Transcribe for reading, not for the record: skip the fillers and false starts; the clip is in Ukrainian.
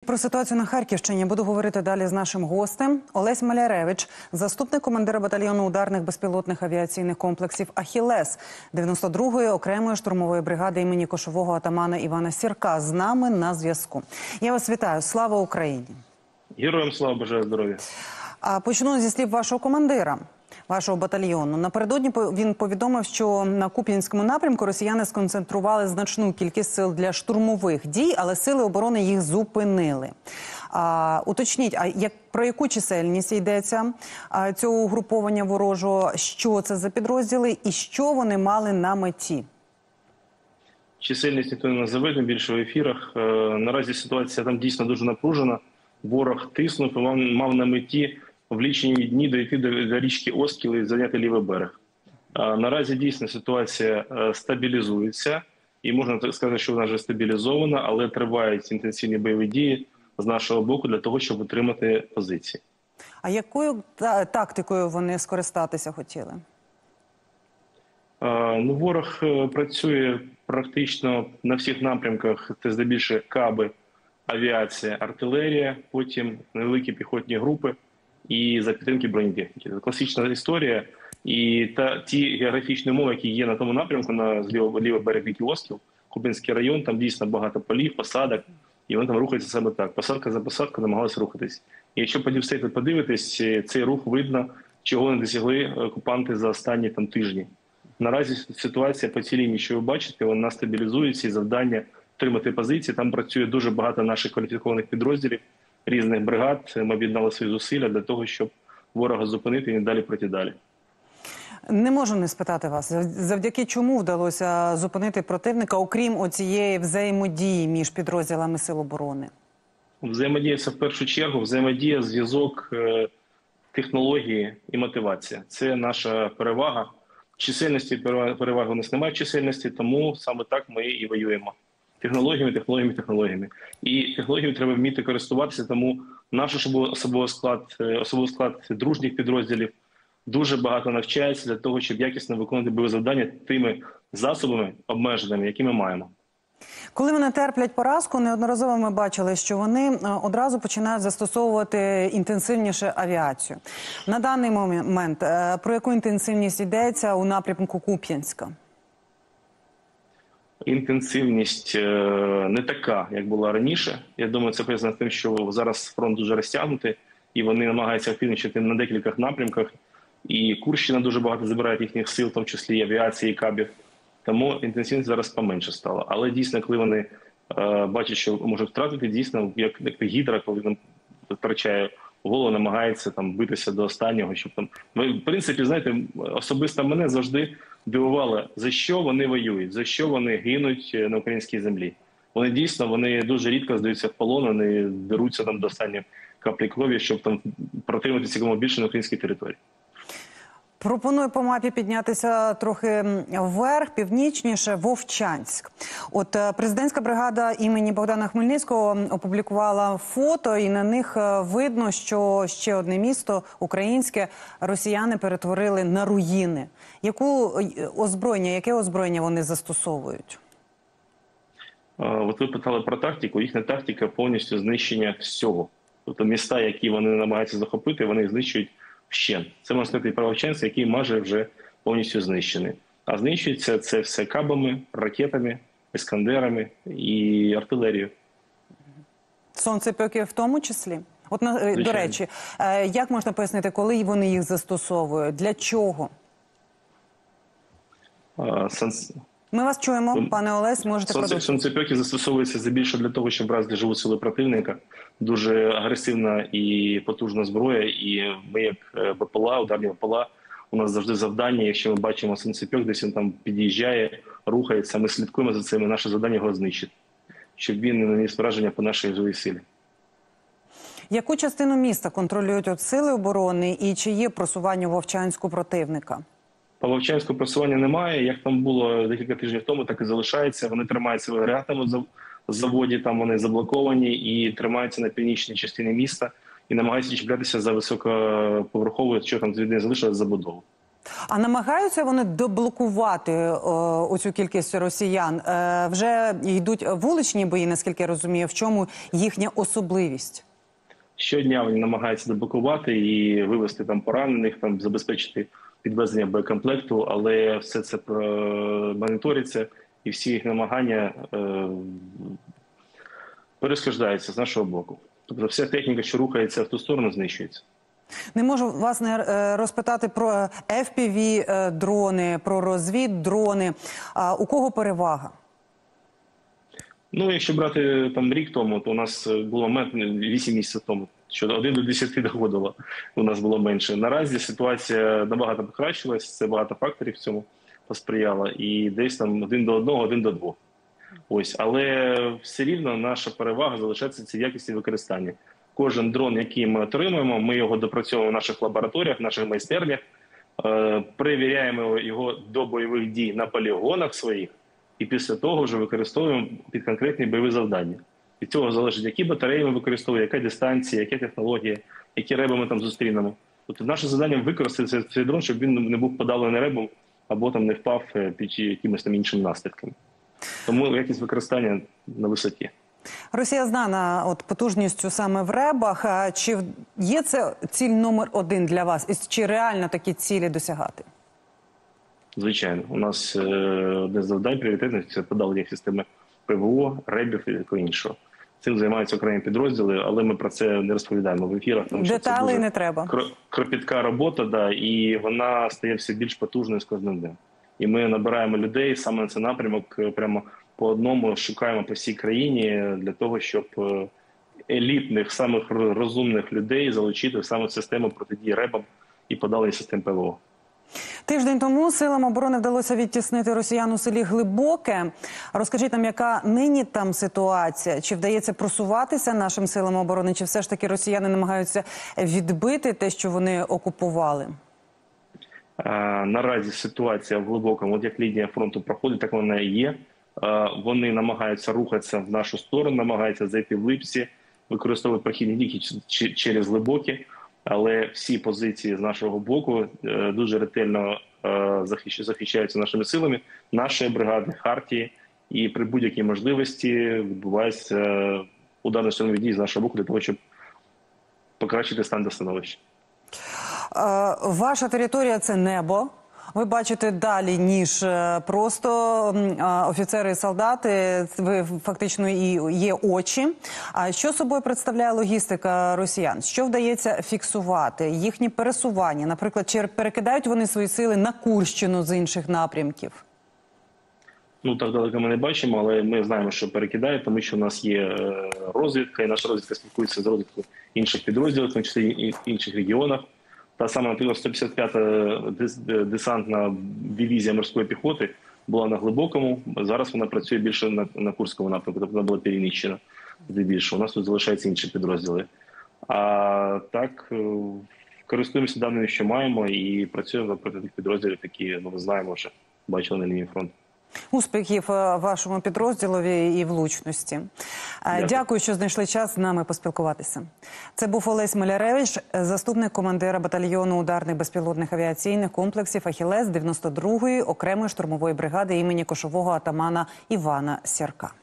Про ситуацію на Харківщині буду говорити далі з нашим гостем. Олесь Маляревич, заступник командира батальйону ударних безпілотних авіаційних комплексів «Ахілес» 92-ї окремої штурмової бригади імені кошового атамана Івана Сірка. З нами на зв'язку. Я вас вітаю. Слава Україні! Героям слава, бажаю здоров'я. Почну зі слів вашого командира, вашого батальйону. Напередодні він повідомив, що на Куп'янському напрямку росіяни сконцентрували значну кількість сил для штурмових дій, але сили оборони їх зупинили. Уточніть, про яку чисельність йдеться цього угруповання ворожого, що це за підрозділи і що вони мали на меті? Чисельність ніхто не назове, тим більше в ефірах. Наразі ситуація там дійсно дуже напружена. Ворог тиснув і мав на меті в лічені дні дійти до річки Оскіл і зайняти лівий берег. Наразі дійсно ситуація стабілізується, і можна так сказати, що вона вже стабілізована, але тривають інтенсивні бойові дії з нашого боку для того, щоб утримати позиції. А якою тактикою вони скористатися хотіли? Ворог працює практично на всіх напрямках, це здебільшого каби, авіація, артилерія, потім невеликі піхотні групи і за підтримки бронетехніки. Це класична історія. І ті географічні умови, які є на тому напрямку, на лівий берег ріки Оскіл, Куп'янський район, там дійсно багато полів, посадок, і вони там рухаються саме так. Посадка за посадкою намагалися рухатись. І якщо подивитись, цей рух видно, чого не досягли окупанти за останні тижні. Наразі ситуація по цій лінії, що ви бачите, вона стабілізується, і завдання тримати позиції. Там працює дуже багато наших кваліфікованих підрозділів, різних бригад. Ми об'єднали свої зусилля для того, щоб ворога зупинити і не далі проти далі. Не можу не спитати вас, завдяки чому вдалося зупинити противника, окрім оцієї взаємодії між підрозділами Сил оборони? Взаємодія – це в першу чергу взаємодія, зв'язок, технології і мотивація. Це наша перевага. Чисельності переваги у нас немає чисельності, тому саме так ми і воюємо. Технологіями. І технологіями треба вміти користуватися, тому наш особовий склад дружніх підрозділів дуже багато навчається для того, щоб якісно виконувати бойові завдання тими засобами обмеженими, які ми маємо. Коли вони терплять поразку, неодноразово ми бачили, що вони одразу починають застосовувати інтенсивніше авіацію. На даний момент про яку інтенсивність йдеться у напрямку Куп'янська? Інтенсивність не така, як була раніше. Я думаю, це пов'язано з тим, що зараз фронт дуже розтягнутий, і вони намагаються активничати на декількох напрямках. І Курщина дуже багато забирає їхніх сил, в тому числі і авіації, і кабів. Тому інтенсивність зараз поменше стала. Але дійсно, коли вони бачать, що можуть втратити, дійсно, як гідра, коли він втрачає голову, намагається битися до останнього. Щоб в принципі, знаєте, особисто мене завжди дивувало, за що вони воюють, за що вони гинуть на українській землі. Вони дійсно, вони дуже рідко здаються в полон, вони деруться до останньої каплі крові, щоб протриматися якомога більше на українській території. Пропоную по мапі піднятися трохи вверх, північніше, Вовчанськ. От президентська бригада імені Богдана Хмельницького опублікувала фото, і на них видно, що ще одне місто українське росіяни перетворили на руїни. Яке озброєння вони застосовують? От ви питали про тактику. Їхня тактика повністю знищення всього. Тобто міста, які вони намагаються захопити, вони їх знищують вщент. Це, можна сказати, Вовчанськ, який майже вже повністю знищений. А знищується це все кабами, ракетами, іскандерами і артилерією. Сонцепьоки в тому числі? От, до речі, як можна пояснити, коли вони їх застосовують? Для чого? Ми вас чуємо, пане Олесь, можете продовжити. Сонцепьоки застосовуються здебільшого для того, щоб вразити живу силу противника. Дуже агресивна і потужна зброя, і ми, як БПЛА, ударні БПЛА, у нас завжди завдання, якщо ми бачимо сонцепьок, десь він там під'їжджає, рухається, ми слідкуємо за цим, і наше завдання його знищити, щоб він не наніс враження по нашій живій силі. Яку частину міста контролюють сили оборони і чи є просування у Вовчанську противника? По Вовчанську просування немає. Як там було декілька тижнів тому, так і залишається. Вони тримаються в агрегатному заводі, там вони заблоковані і тримаються на північній частині міста і намагаються чіплятися за високоповерхову, що там звідти залишилось, забудову. А намагаються вони деблокувати оцю кількість росіян? Вже йдуть вуличні бої, наскільки я розумію. В чому їхня особливість? Щодня вони намагаються деблокувати і вивести там поранених, там забезпечити підвезення боєкомплекту, але все це моніториться і всі їх намагання перешкоджаються з нашого боку. Тобто вся техніка, що рухається в ту сторону, знищується. Не можу вас не розпитати про FPV-дрони, про розвіддрони. У кого перевага? Ну, якщо брати там рік тому, то у нас було 8 місяців тому, що 1 до 10 доходило, у нас було менше. Наразі ситуація набагато покращилась, це багато факторів в цьому посприяло, і десь там 1 до 1, 1 до 2. Ось, але все рівно наша перевага залишається це якісті використання. Кожен дрон, який ми отримуємо, ми його допрацьовуємо в наших лабораторіях, в наших майстернях, перевіряємо його до бойових дій на полігонах своїх, і після того вже використовуємо під конкретні бойові завдання. Від цього залежить, які батареї ми використовуємо, яка дистанція, яка технологія, які реби ми там зустрінемо. Тобто наше завдання використати цей дрон, щоб він не був подавлений ребом або там не впав під якимось там іншими наслідками. Тому якість використання на висоті. Росія знана потужністю саме в ребах. Чи є це ціль номер 1 для вас? І чи реально такі цілі досягати? Звичайно. У нас одне з завдань пріоритетних – це подавлення системи ПВО, ребів і такого іншого. Цим займаються окремі підрозділи, але ми про це не розповідаємо в ефірах. Тому що деталей не треба. Кропітка робота, да, і вона стає все більш потужною з кожним днем. І ми набираємо людей саме на цей напрямок, прямо по одному шукаємо по всій країні для того, щоб елітних, самих розумних людей залучити в саме систему протидії ребам і подалення систем ПВО. Тиждень тому силам оборони вдалося відтіснити росіян у селі Глибоке. Розкажіть нам, яка нині там ситуація? Чи вдається просуватися нашим силам оборони, чи все ж таки росіяни намагаються відбити те, що вони окупували? Наразі ситуація в Глибокому, от як лінія фронту проходить, так вона і є. Вони намагаються рухатися в нашу сторону, намагаються зайти в Липці, використовують прохідні дії через Глибоке. Але всі позиції з нашого боку дуже ретельно захищаються нашими силами, нашої бригади, Хартії. І при будь-якій можливості відбувається ударно-штурмові дії з нашого боку для того, щоб покращити стан до становища. Ваша територія – це небо. Ви бачите далі, ніж просто офіцери і солдати, ви фактично і є очі. А що собою представляє логістика росіян? Що вдається фіксувати? Їхні пересування? Наприклад, чи перекидають вони свої сили на Курщину з інших напрямків? Ну, так далеко ми не бачимо, але ми знаємо, що перекидають, тому що у нас є розвідка, і наша розвідка спілкується з розвідкою інших підрозділів, в тому числі і інших регіонах. Та сама, наприклад, 155-та десантна дивізія морської піхоти була на Глибокому. Зараз вона працює більше на Курському напрямку, тобто вона була переміщена здебільшого. У нас тут залишаються інші підрозділи. А так, користуємося даними, що маємо, і працюємо проти тих підрозділів, які ми знаємо вже, бачили на лінії фронту. Успіхів вашому підрозділові і влучності. Дякую, що знайшли час з нами поспілкуватися. Це був Олесь Маляревич, заступник командира батальйону ударних безпілотних авіаційних комплексів «Ахілес» 92-ї окремої штурмової бригади імені кошового атамана Івана Сірка.